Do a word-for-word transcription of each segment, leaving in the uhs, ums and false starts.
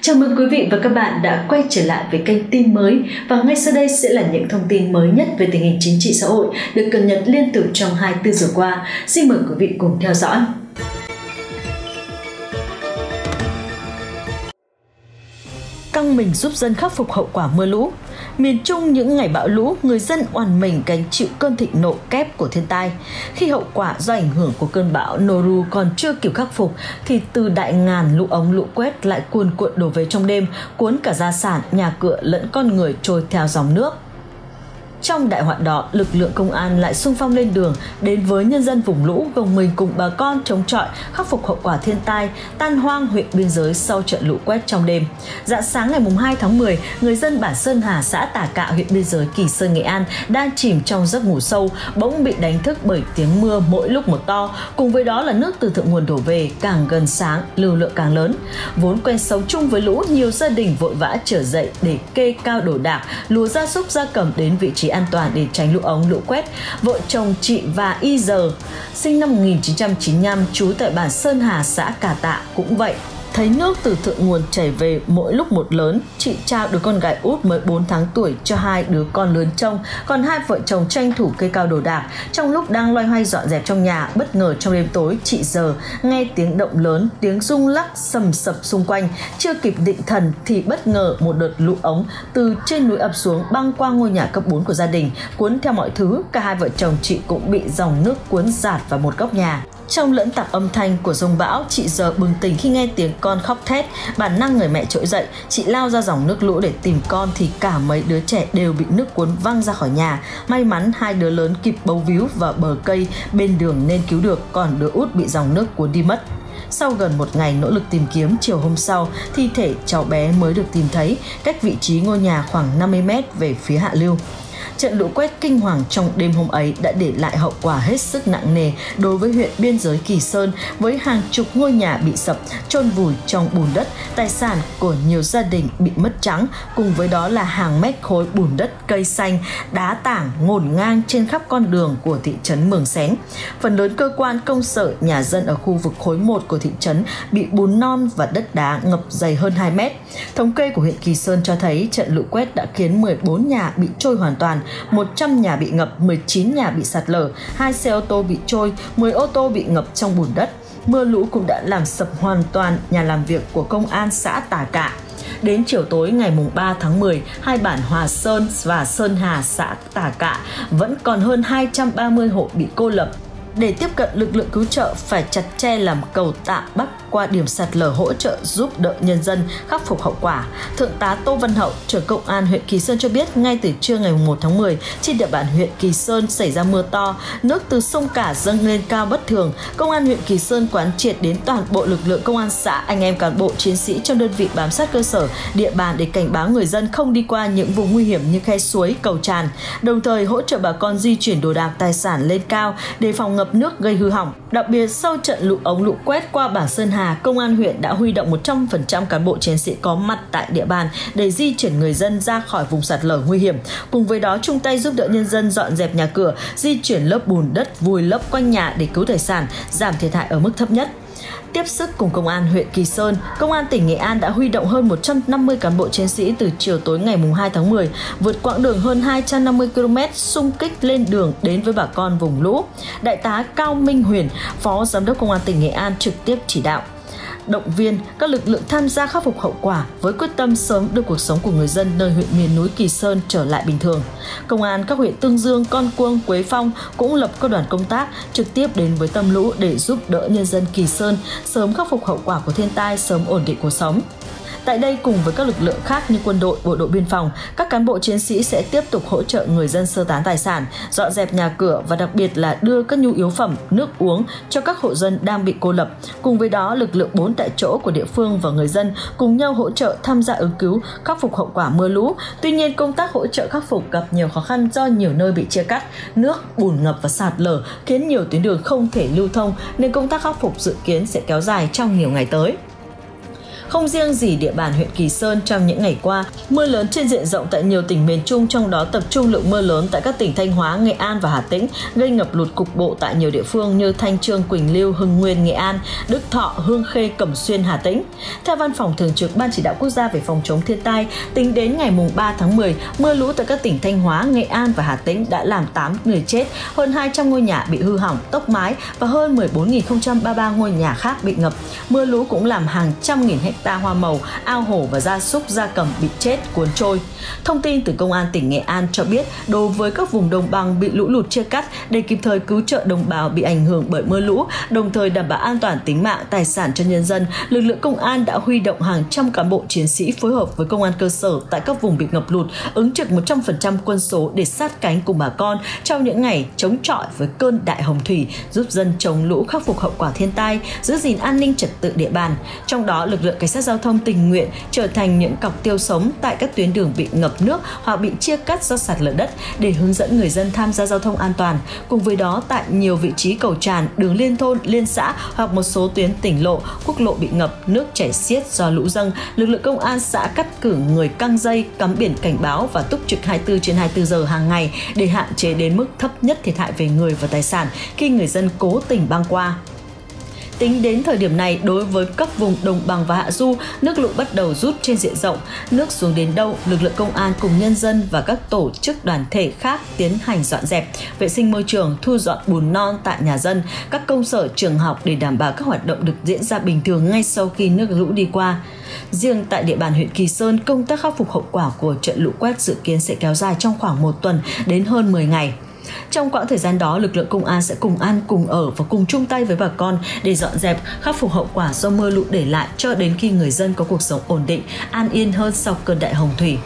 Chào mừng quý vị và các bạn đã quay trở lại với kênh tin mới, và ngay sau đây sẽ là những thông tin mới nhất về tình hình chính trị xã hội được cập nhật liên tục trong hai mươi tư giờ qua. Xin mời quý vị cùng theo dõi. Căng mình giúp dân khắc phục hậu quả mưa lũ. Miền Trung những ngày bão lũ, người dân oằn mình gánh chịu cơn thịnh nộ kép của thiên tai. Khi hậu quả do ảnh hưởng của cơn bão Noru còn chưa kịp khắc phục, thì từ đại ngàn lũ ống lũ quét lại cuồn cuộn đổ về trong đêm, cuốn cả gia sản, nhà cửa lẫn con người trôi theo dòng nước. Trong đại họa đó, lực lượng công an lại xung phong lên đường, đến với nhân dân vùng lũ, gồng mình cùng bà con chống chọi khắc phục hậu quả thiên tai tan hoang huyện biên giới sau trận lũ quét trong đêm. Rạng sáng ngày hai tháng mười, người dân bản Sơn Hà, xã Tả Cạ, huyện biên giới Kỳ Sơn, Nghệ An đang chìm trong giấc ngủ sâu, bỗng bị đánh thức bởi tiếng mưa mỗi lúc một to, cùng với đó là nước từ thượng nguồn đổ về, càng gần sáng lưu lượng càng lớn. Vốn quen sống chung với lũ, nhiều gia đình vội vã trở dậy để kê cao đồ đạc, lùa gia súc gia cầm đến vị trí an toàn để tránh lũ ống lũ quét. Vợ chồng chị và Y Giờ, sinh năm một nghìn chín trăm chín mươi lăm, trú tại bản Sơn Hà, xã Cà Tạ cũng vậy. Thấy nước từ thượng nguồn chảy về mỗi lúc một lớn, chị trao đứa con gái út mới bốn tháng tuổi cho hai đứa con lớn trông, còn hai vợ chồng tranh thủ kê cao đồ đạc. Trong lúc đang loay hoay dọn dẹp trong nhà, bất ngờ trong đêm tối, chị Giờ nghe tiếng động lớn, tiếng rung lắc sầm sập xung quanh. Chưa kịp định thần thì bất ngờ một đợt lũ ống từ trên núi ập xuống, băng qua ngôi nhà cấp bốn của gia đình, cuốn theo mọi thứ. Cả hai vợ chồng chị cũng bị dòng nước cuốn dạt vào một góc nhà. Trong lẫn tạp âm thanh của dông bão, chị Giờ bừng tỉnh khi nghe tiếng con khóc thét. Bản năng người mẹ trỗi dậy, chị lao ra dòng nước lũ để tìm con thì cả mấy đứa trẻ đều bị nước cuốn văng ra khỏi nhà. May mắn hai đứa lớn kịp bấu víu vào bờ cây bên đường nên cứu được, còn đứa út bị dòng nước cuốn đi mất. Sau gần một ngày nỗ lực tìm kiếm, chiều hôm sau, thi thể cháu bé mới được tìm thấy, cách vị trí ngôi nhà khoảng năm mươi mét về phía hạ lưu. Trận lũ quét kinh hoàng trong đêm hôm ấy đã để lại hậu quả hết sức nặng nề đối với huyện biên giới Kỳ Sơn, với hàng chục ngôi nhà bị sập, chôn vùi trong bùn đất, tài sản của nhiều gia đình bị mất trắng, cùng với đó là hàng mét khối bùn đất, cây xanh, đá tảng ngổn ngang trên khắp con đường của thị trấn Mường Xén. Phần lớn cơ quan, công sở, nhà dân ở khu vực khối một của thị trấn bị bùn non và đất đá ngập dày hơn hai mét. Thống kê của huyện Kỳ Sơn cho thấy trận lũ quét đã khiến mười bốn nhà bị trôi hoàn toàn, một trăm nhà bị ngập, mười chín nhà bị sạt lở, hai xe ô tô bị trôi, mười ô tô bị ngập trong bùn đất. Mưa lũ cũng đã làm sập hoàn toàn nhà làm việc của công an xã Tả Cạ. Đến chiều tối ngày ba tháng mười, hai bản Hòa Sơn và Sơn Hà, xã Tả Cạ vẫn còn hơn hai trăm ba mươi hộ bị cô lập. Để tiếp cận lực lượng cứu trợ, phải chặt tre làm cầu tạm bắc qua điểm sạt lở hỗ trợ giúp đỡ nhân dân khắc phục hậu quả. Thượng tá Tô Văn Hậu, trưởng công an huyện Kỳ Sơn cho biết, ngay từ trưa ngày một tháng mười, trên địa bàn huyện Kỳ Sơn xảy ra mưa to, nước từ sông Cả dâng lên cao bất thường. Công an huyện Kỳ Sơn quán triệt đến toàn bộ lực lượng công an xã, anh em cán bộ chiến sĩ trong đơn vị bám sát cơ sở, địa bàn để cảnh báo người dân không đi qua những vùng nguy hiểm như khe suối, cầu tràn, đồng thời hỗ trợ bà con di chuyển đồ đạc tài sản lên cao để phòng ngập nước gây hư hỏng. Đặc biệt sau trận lũ ống lũ quét qua bản Sơn Hà, công an huyện đã huy động một trăm phần trăm cán bộ chiến sĩ có mặt tại địa bàn để di chuyển người dân ra khỏi vùng sạt lở nguy hiểm. Cùng với đó chung tay giúp đỡ nhân dân dọn dẹp nhà cửa, di chuyển lớp bùn đất vùi lấp quanh nhà để cứu tài sản, giảm thiệt hại ở mức thấp nhất. Tiếp sức cùng công an huyện Kỳ Sơn, công an tỉnh Nghệ An đã huy động hơn một trăm năm mươi cán bộ chiến sĩ từ chiều tối ngày hai tháng mười, vượt quãng đường hơn hai trăm năm mươi ki lô mét xung kích lên đường đến với bà con vùng lũ. Đại tá Cao Minh Huyền, Phó Giám đốc Công an tỉnh Nghệ An trực tiếp chỉ đạo, động viên các lực lượng tham gia khắc phục hậu quả với quyết tâm sớm đưa cuộc sống của người dân nơi huyện miền núi Kỳ Sơn trở lại bình thường. Công an các huyện Tương Dương, Con Cuông, Quế Phong cũng lập các đoàn công tác trực tiếp đến với tâm lũ để giúp đỡ nhân dân Kỳ Sơn sớm khắc phục hậu quả của thiên tai, sớm ổn định cuộc sống. Tại đây, cùng với các lực lượng khác như quân đội, bộ đội biên phòng, các cán bộ chiến sĩ sẽ tiếp tục hỗ trợ người dân sơ tán tài sản, dọn dẹp nhà cửa và đặc biệt là đưa các nhu yếu phẩm, nước uống cho các hộ dân đang bị cô lập. Cùng với đó, lực lượng bốn tại chỗ của địa phương và người dân cùng nhau hỗ trợ tham gia ứng cứu, khắc phục hậu quả mưa lũ. Tuy nhiên, công tác hỗ trợ khắc phục gặp nhiều khó khăn do nhiều nơi bị chia cắt, nước, bùn ngập và sạt lở khiến nhiều tuyến đường không thể lưu thông, nên công tác khắc phục dự kiến sẽ kéo dài trong nhiều ngày tới. Không riêng gì địa bàn huyện Kỳ Sơn, trong những ngày qua, mưa lớn trên diện rộng tại nhiều tỉnh miền Trung, trong đó tập trung lượng mưa lớn tại các tỉnh Thanh Hóa, Nghệ An và Hà Tĩnh, gây ngập lụt cục bộ tại nhiều địa phương như Thanh Chương, Quỳnh Lưu, Hưng Nguyên, Nghệ An, Đức Thọ, Hương Khê, Cẩm Xuyên, Hà Tĩnh. Theo Văn phòng Thường trực Ban Chỉ đạo Quốc gia về phòng chống thiên tai, tính đến ngày ba tháng mười, mưa lũ tại các tỉnh Thanh Hóa, Nghệ An và Hà Tĩnh đã làm tám người chết, hơn hai trăm ngôi nhà bị hư hỏng, tốc mái và hơn mười bốn nghìn không trăm ba mươi ba ngôi nhà khác bị ngập. Mưa lũ cũng làm hàng trăm nghìn hecta hoa màu, ao hồ và gia súc gia cầm bị chết, cuốn trôi. Thông tin từ Công an tỉnh Nghệ An cho biết, đối với các vùng đồng bằng bị lũ lụt chia cắt, để kịp thời cứu trợ đồng bào bị ảnh hưởng bởi mưa lũ, đồng thời đảm bảo an toàn tính mạng, tài sản cho nhân dân, lực lượng công an đã huy động hàng trăm cán bộ chiến sĩ phối hợp với công an cơ sở tại các vùng bị ngập lụt, ứng trực một trăm phần trăm quân số để sát cánh cùng bà con trong những ngày chống chọi với cơn đại hồng thủy, giúp dân chống lũ, khắc phục hậu quả thiên tai, giữ gìn an ninh trật tự địa bàn. Trong đó, lực lượng cảnh sát giao thông tình nguyện trở thành những cọc tiêu sống tại các tuyến đường bị ngập nước hoặc bị chia cắt do sạt lở đất để hướng dẫn người dân tham gia giao thông an toàn. Cùng với đó, tại nhiều vị trí cầu tràn, đường liên thôn, liên xã hoặc một số tuyến tỉnh lộ, quốc lộ bị ngập, nước chảy xiết do lũ dâng, lực lượng công an xã cắt cử người căng dây, cắm biển cảnh báo và túc trực hai mươi tư trên hai mươi tư giờ hàng ngày để hạn chế đến mức thấp nhất thiệt hại về người và tài sản khi người dân cố tình băng qua. Tính đến thời điểm này, đối với các vùng đồng bằng và hạ du, nước lũ bắt đầu rút trên diện rộng. Nước xuống đến đâu, lực lượng công an cùng nhân dân và các tổ chức đoàn thể khác tiến hành dọn dẹp, vệ sinh môi trường, thu dọn bùn non tại nhà dân, các công sở, trường học để đảm bảo các hoạt động được diễn ra bình thường ngay sau khi nước lũ đi qua. Riêng tại địa bàn huyện Kỳ Sơn, công tác khắc phục hậu quả của trận lũ quét dự kiến sẽ kéo dài trong khoảng một tuần đến hơn mười ngày. Trong quãng thời gian đó, lực lượng công an sẽ cùng ăn, cùng ở và cùng chung tay với bà con để dọn dẹp, khắc phục hậu quả do mưa lũ để lại cho đến khi người dân có cuộc sống ổn định, an yên hơn sau cơn đại hồng thủy.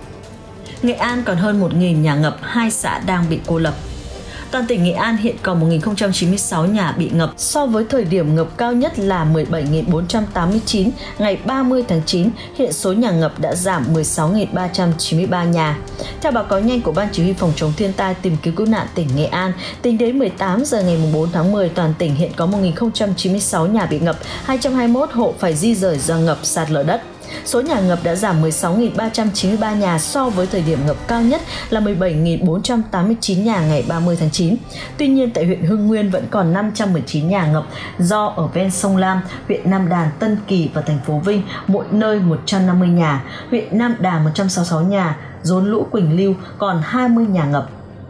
Nghệ An còn hơn một nghìn nhà ngập, hai xã đang bị cô lập. Toàn tỉnh Nghệ An hiện còn một nghìn không trăm chín mươi sáu nhà bị ngập, so với thời điểm ngập cao nhất là mười bảy nghìn bốn trăm tám mươi chín ngày ba mươi tháng chín, hiện số nhà ngập đã giảm mười sáu nghìn ba trăm chín mươi ba nhà. Theo báo cáo nhanh của Ban Chỉ huy phòng chống thiên tai tìm kiếm cứu nạn tỉnh Nghệ An, tính đến mười tám giờ ngày bốn tháng mười, toàn tỉnh hiện có một nghìn không trăm chín mươi sáu nhà bị ngập, hai trăm hai mươi mốt hộ phải di rời do ngập, sạt lở đất. Số nhà ngập đã giảm mười sáu nghìn ba trăm chín mươi ba nhà so với thời điểm ngập cao nhất là mười bảy nghìn bốn trăm tám mươi chín nhà ngày ba mươi tháng chín. Tuy nhiên, tại huyện Hưng Nguyên vẫn còn năm trăm mười chín nhà ngập do ở ven sông Lam, huyện Nam Đàn, Tân Kỳ và thành phố Vinh mỗi nơi một trăm năm mươi nhà, huyện Nam Đà một trăm sáu mươi sáu nhà, Rốn Lũ, Quỳnh Lưu còn hai mươi nhà ngập.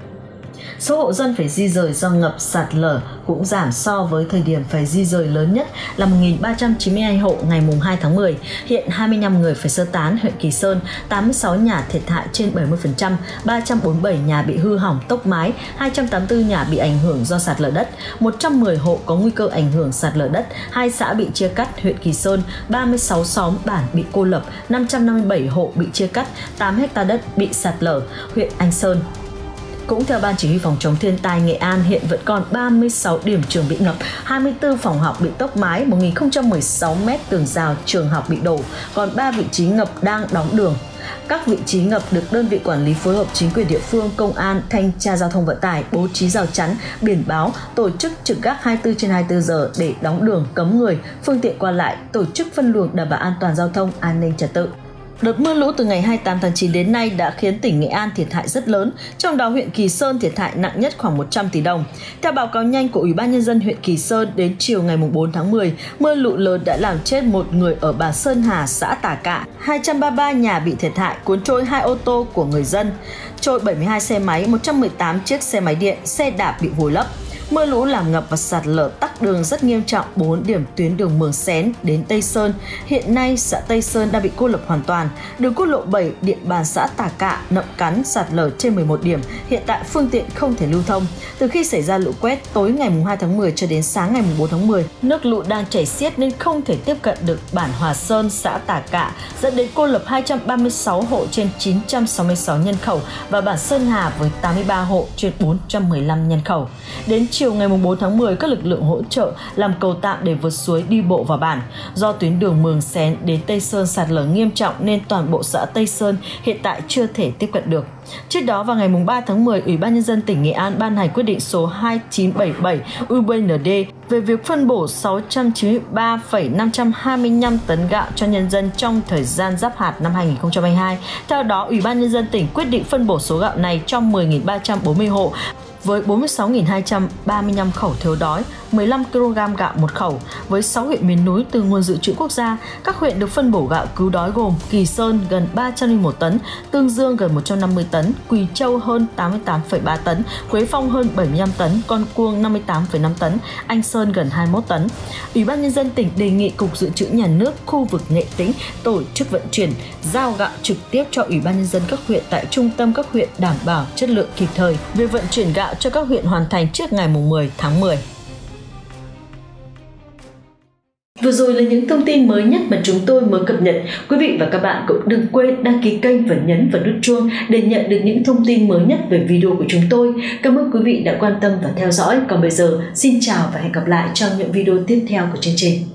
Số hộ dân phải di rời do ngập, sạt lở cũng giảm so với thời điểm phải di rời lớn nhất là một nghìn ba trăm chín mươi hai hộ ngày hai tháng mười. Hiện hai mươi lăm người phải sơ tán. Huyện Kỳ Sơn, tám mươi sáu nhà thiệt hại trên bảy mươi phần trăm, ba trăm bốn mươi bảy nhà bị hư hỏng, tốc mái, hai trăm tám mươi tư nhà bị ảnh hưởng do sạt lở đất, một trăm mười hộ có nguy cơ ảnh hưởng sạt lở đất, hai xã bị chia cắt. Huyện Kỳ Sơn, ba mươi sáu xóm bản bị cô lập, năm trăm năm mươi bảy hộ bị chia cắt, tám héc ta đất bị sạt lở. Huyện Anh Sơn, cũng theo Ban Chỉ huy phòng chống thiên tai Nghệ An, hiện vẫn còn ba mươi sáu điểm trường bị ngập, hai mươi tư phòng học bị tốc mái, một nghìn không trăm mười sáu mét tường rào trường học bị đổ, còn ba vị trí ngập đang đóng đường. Các vị trí ngập được đơn vị quản lý phối hợp chính quyền địa phương, công an, thanh tra giao thông vận tải bố trí rào chắn, biển báo, tổ chức trực gác hai mươi tư trên hai mươi tư giờ để đóng đường, cấm người, phương tiện qua lại, tổ chức phân luồng đảm bảo an toàn giao thông, an ninh trật tự. Đợt mưa lũ từ ngày hai mươi tám tháng chín đến nay đã khiến tỉnh Nghệ An thiệt hại rất lớn, trong đó huyện Kỳ Sơn thiệt hại nặng nhất khoảng một trăm tỷ đồng. Theo báo cáo nhanh của Ủy ban Nhân dân huyện Kỳ Sơn, đến chiều ngày bốn tháng mười, mưa lũ lớn đã làm chết một người ở bản Sơn Hà, xã Tà Cạ, hai trăm ba mươi ba nhà bị thiệt hại, cuốn trôi hai ô tô của người dân, trôi bảy mươi hai xe máy, một trăm mười tám chiếc xe máy điện, xe đạp bị vùi lấp. Mưa lũ làm ngập và sạt lở tắc đường rất nghiêm trọng bốn điểm tuyến đường Mường Xén đến Tây Sơn. Hiện nay, xã Tây Sơn đang bị cô lập hoàn toàn. Đường quốc lộ bảy địa bàn xã Tà Cạ, Nậm Cắn sạt lở trên mười một điểm. Hiện tại phương tiện không thể lưu thông. Từ khi xảy ra lũ quét tối ngày hai tháng mười cho đến sáng ngày bốn tháng mười, nước lũ đang chảy xiết nên không thể tiếp cận được bản Hòa Sơn, xã Tà Cạ, dẫn đến cô lập hai trăm ba mươi sáu hộ trên chín trăm sáu mươi sáu nhân khẩu và bản Sơn Hà với tám mươi ba hộ trên bốn trăm mười lăm nhân khẩu. Đến chiều ngày bốn tháng mười, các lực lượng hỗ trợ làm cầu tạm để vượt suối đi bộ vào bản. Do tuyến đường Mường Xén đến Tây Sơn sạt lở nghiêm trọng nên toàn bộ xã Tây Sơn hiện tại chưa thể tiếp cận được. Trước đó vào ngày ba tháng mười, Ủy ban Nhân dân tỉnh Nghệ An ban hành quyết định số hai chín bảy bảy U B N D về việc phân bổ sáu trăm chín mươi ba phẩy năm trăm hai mươi lăm tấn gạo cho nhân dân trong thời gian giáp hạt năm hai nghìn không trăm hai mươi hai. Theo đó, Ủy ban Nhân dân tỉnh quyết định phân bổ số gạo này cho mười nghìn ba trăm bốn mươi hộ với bốn mươi sáu nghìn hai trăm ba mươi lăm khẩu thiếu đói, mười lăm ki lô gam gạo một khẩu. Với sáu huyện miền núi từ nguồn dự trữ quốc gia, các huyện được phân bổ gạo cứu đói gồm Kỳ Sơn gần ba trăm lẻ một tấn, Tương Dương gần một trăm năm mươi tấn, Quỳ Châu hơn tám mươi tám phẩy ba tấn, Quế Phong hơn bảy mươi lăm tấn, Con Cuông năm mươi tám phẩy năm tấn, Anh Sơn gần hai mươi mốt tấn. Ủy ban Nhân dân tỉnh đề nghị Cục Dự trữ Nhà nước khu vực Nghệ Tĩnh tổ chức vận chuyển, giao gạo trực tiếp cho Ủy ban Nhân dân các huyện tại trung tâm các huyện đảm bảo chất lượng kịp thời. Việc vận chuyển gạo cho các huyện hoàn thành trước ngày mười tháng mười. Vừa rồi là những thông tin mới nhất mà chúng tôi mới cập nhật. Quý vị và các bạn cũng đừng quên đăng ký kênh và nhấn vào nút chuông để nhận được những thông tin mới nhất về video của chúng tôi. Cảm ơn quý vị đã quan tâm và theo dõi. Còn bây giờ, xin chào và hẹn gặp lại trong những video tiếp theo của chương trình.